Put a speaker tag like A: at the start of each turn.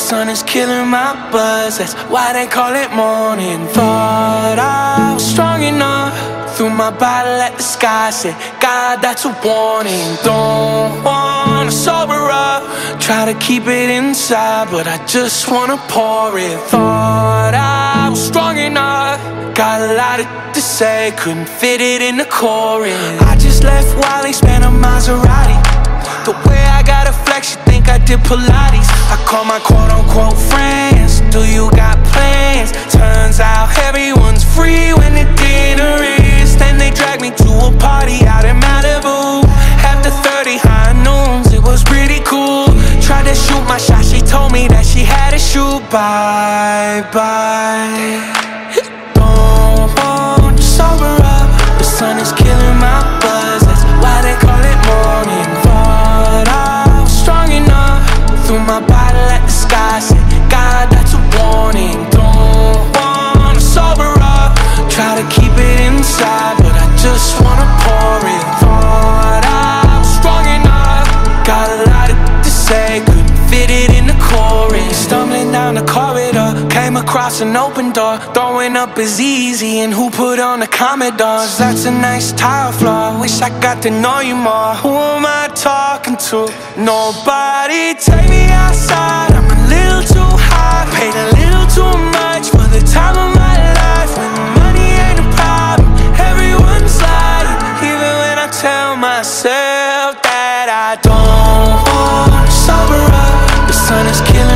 A: sun is killing my buzz, that's why they call it morning. Thought I was strong enough, threw my bottle at the sky, said, God, that's a warning. Don't wanna sober up, try to keep it inside, but I just wanna pour it. Thought I was strong enough, got a lot to say, couldn't fit it in the chorus. I just left Wally, spent a Maserati. The way I got a flex, you think I did Pilates. I call my quote-unquote friends, do you got plans? Turns out everyone's free when the dinner is. Then they drag me to a party out in Malibu. After 30 high noons, it was pretty cool. Tried to shoot my shot, she told me that she had to shoot. Bye-bye. Don't want to sober up, the sun is killing my buzz, that's why they call it morning. Thought I was strong enough, threw my bottle at the sky, said, God, that's a warning. Don't wanna sober up, try to keep it inside, but I just wanna pour it. Thought I was strong enough, got a lot to say, couldn't fit it in the chorus. Stumbling down the corridor, came across an open door. Throwing up is easy, and who put on the Commodores? That's a nice tile floor, wish I got to know you more. Who am I talking to? Nobody. Take me outside, I'm a little too high, paid a little too much for the time of my life. When money ain't a problem, everyone's lying, even when I tell myself that I don't wanna sober up. The sun is killing